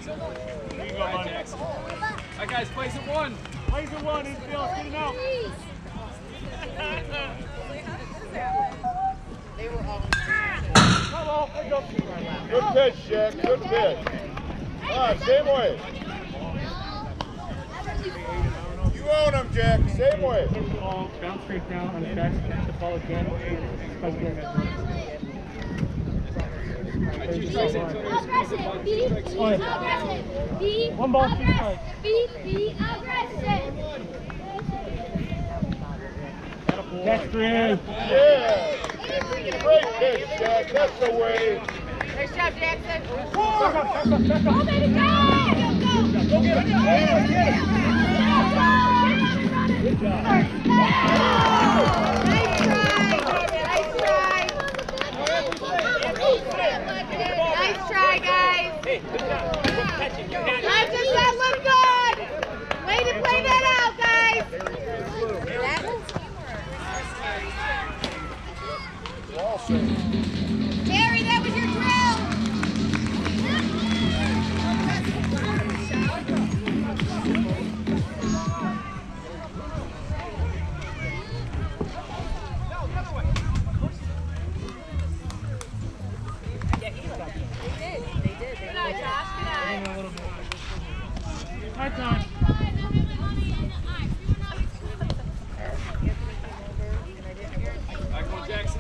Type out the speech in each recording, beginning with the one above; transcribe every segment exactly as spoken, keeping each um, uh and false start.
There you go, buddy. All right, guys, plays at one. Plays at one, infield, get him out. They were all Come on, let's go. Good pitch, Jack. Good pitch. Come on, same way. You own him, Jack. Same way. Ball, bounce straight down on his back, catch the ball again. One ball, two strikes. Be, be aggressive. Catch three. Yeah. Great pitch, Jack. That's the way. Nice job, Jackson. Back up, back up, back Go, up. baby, go! Go get it. Go get it. Good job. Nice try. Nice try, guys. Hey, good job. Catch it. You had it. That does not look good. Way to play that out, guys. Terry, that was your drill. High time. Michael Jackson.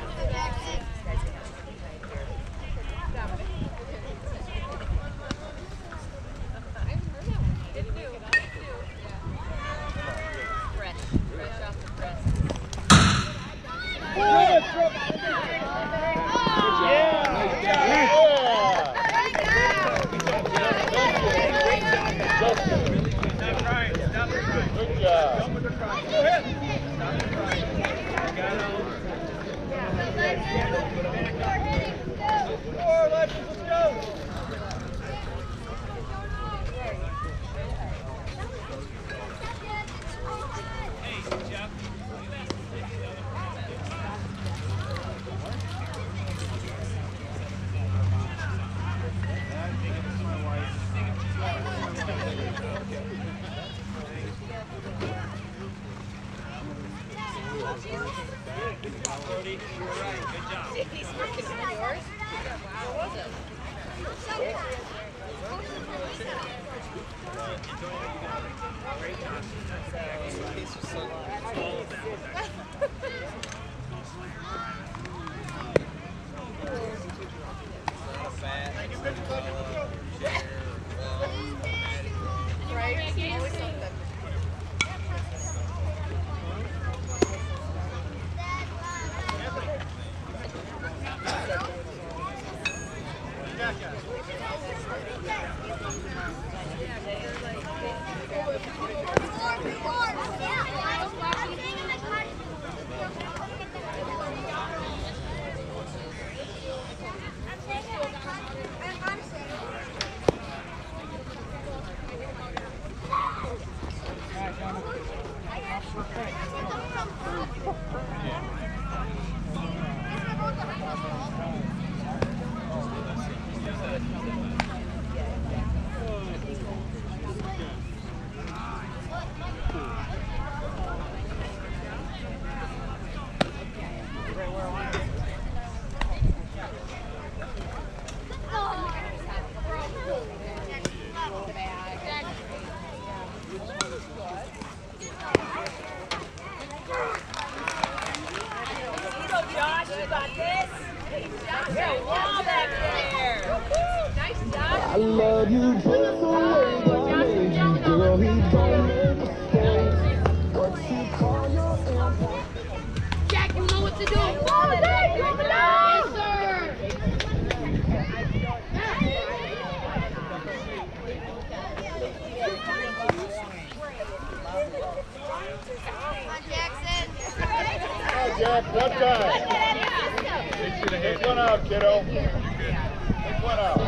Good job. I love you just the way I made you, girl. He don't make mistakes. What you call your impact? Jack, you know what to do. Oh, Jack, you know. Yes, sir. Jack, one time. Take one out, kiddo. Take one out.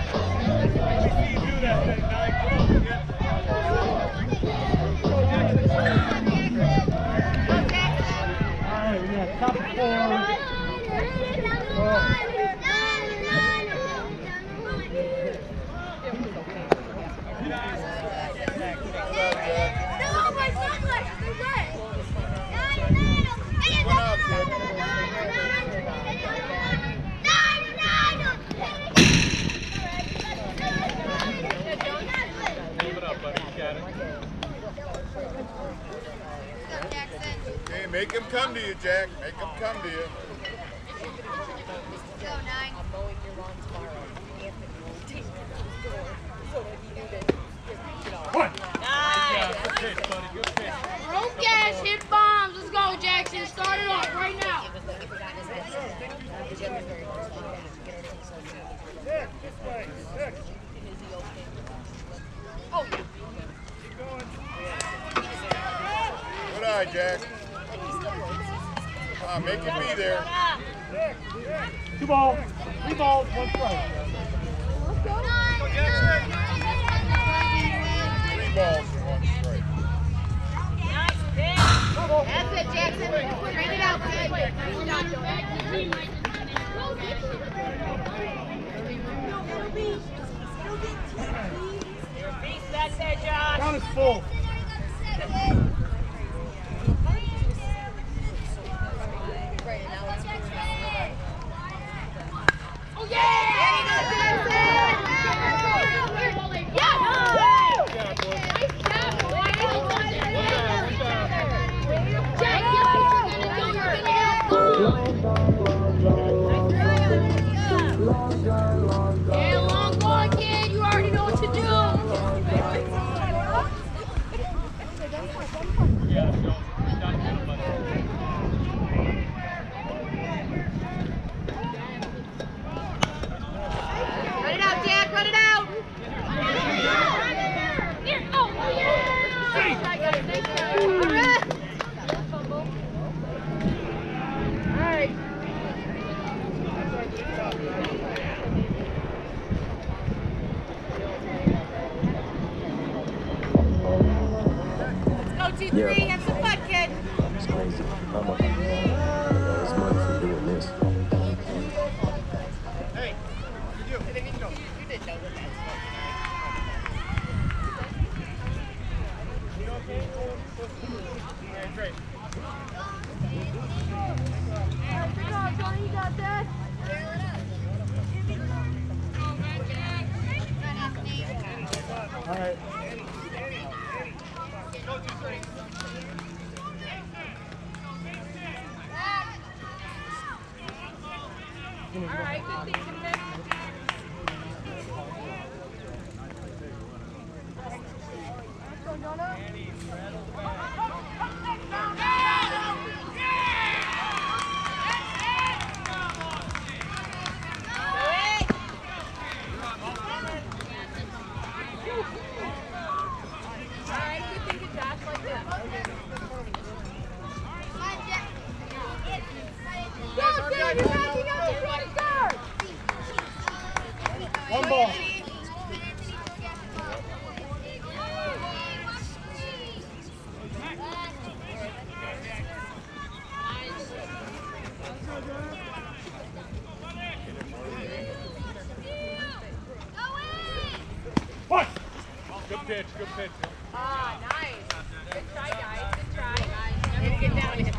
Alright, we got top four. Oh. Make him come to you, Jack. Make him come to you. Go, nine. I'm mowing your lawn tomorrow. One. Yeah, good pitch, buddy. Good pitch. Broke gas, hit bombs. Let's go, Jackson. Start it off right now. Six. This way. Six. Oh, Good eye, Jack. Come on, make him be there. Two balls. Three balls. One strike. Three balls and one strike. That's it, Jackson. Train it out, kid. Count is full. oh yeah! Yeah, long ball, kid. You already know what to do. Run it out, Jack. Run it out. Here. Oh, yeah! All right. Let's go, two, three. Have some fun, kid. It's crazy. I'm a, you know, it's money for doing this. Hey, you. You didn't know that that's Great. You got that. All right. All right, good thing, good thing. One ball. One. Good pitch, good pitch. Ah, nice. Good try, guys. Good try. Need to get down and hit